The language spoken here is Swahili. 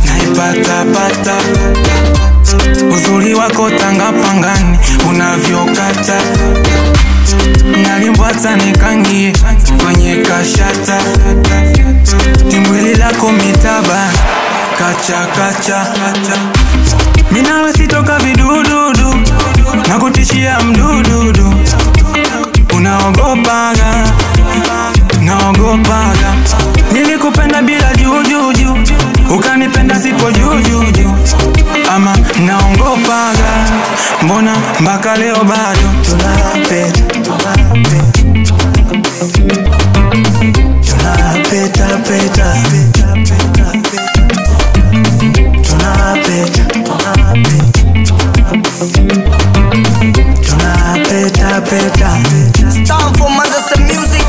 naipata pata. Uzuri wako tanga pangani unavyokata, nalimbwata nikangie kwenye kashata. Timbwili lako mitaba kacha kacha. Minawe sitoka vidududu, nakutishia mdududu. Unaogopaga, naogopaga. Nilikupenda bila jujuju, ukanipenda sipo jujuju. Ama naongopaga, mbona mpaka leo bado tunapeta, tunapeta peta, tunapeta, tunapeta peta. It's time for Manchester music.